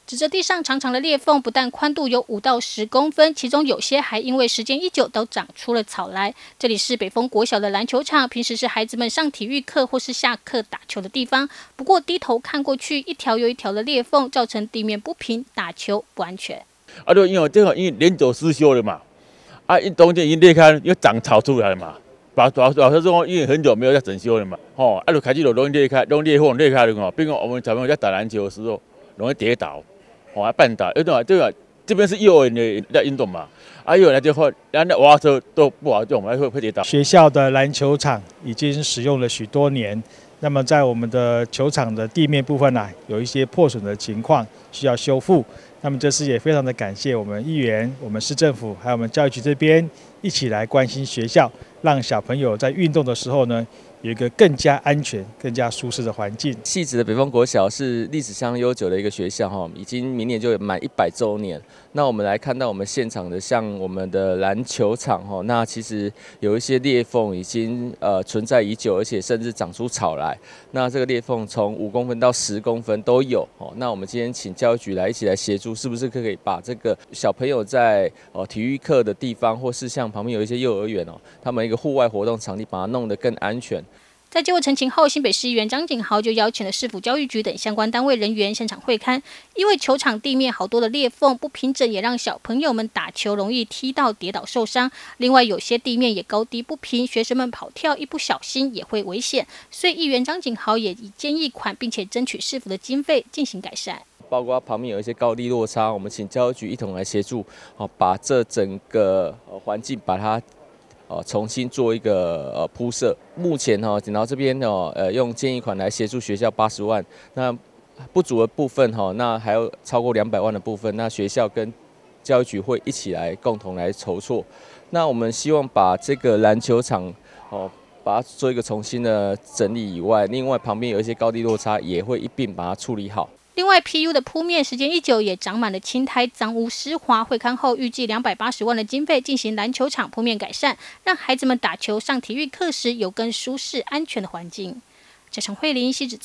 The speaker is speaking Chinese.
指着地上长长的裂缝，不但宽度有5到10公分，其中有些还因为时间一久都长出了草来。这里是北丰国小的篮球场，平时是孩子们上体育课或是下课打球的地方。不过低头看过去，一条又一条的裂缝，造成地面不平，打球不安全。 就因为这个因为年久失修了嘛，中间已经裂开，又长草出来了嘛。老实说，因为很久没有在整修了嘛，就开始就容易裂开，容易裂开了哦。并且我们小朋友在打篮球的时候容易跌倒。绊倒，这边是幼儿园的运动嘛，幼儿园就会，然后娃娃车都不好用，会跌倒。 学校的篮球场已经使用了许多年，那么在我们的球场的地面部分有一些破损的情况需要修复。那么这次也非常的感谢我们议员、我们市政府还有我们教育局这边一起来关心学校，让小朋友在运动的时候呢，有一个更加安全、更加舒适的环境。 汐止的北丰国小是历史相当悠久的一个学校已经明年就满100周年。那我们来看到我们现场的像我们的篮球场那其实有一些裂缝已经存在已久，而且甚至长出草来。那这个裂缝从5公分到10公分都有那我们今天请教育局来一起来协助，是不是可以把这个小朋友在体育课的地方，或是像旁边有一些幼儿园他们一个户外活动场地，把它弄得更安全。 在接获陈情后，新北市议员张景豪就邀请了市府教育局等相关单位人员现场会勘。因为球场地面好多的裂缝不平整，也让小朋友们打球容易踢到跌倒受伤。另外有些地面也高低不平，学生们跑跳一不小心也会危险。所以议员张景豪也已建议款，并且争取市府的经费进行改善。 包括旁边有一些高低落差，我们请教育局一同来协助把这整个环境把它重新做一个铺设。目前警察这边用建议款来协助学校80万，那不足的部分那还有超过200万的部分，那学校跟教育局会一起来共同来筹措。那我们希望把这个篮球场把它做一个重新的整理以外，另外旁边有一些高低落差也会一并把它处理好。 另外 ，PU 的铺面时间一久也长满了青苔，脏污湿滑。会勘后预计280万的经费进行篮球场铺面改善，让孩子们打球上体育课时有更舒适安全的环境。嘉诚慧琳、汐止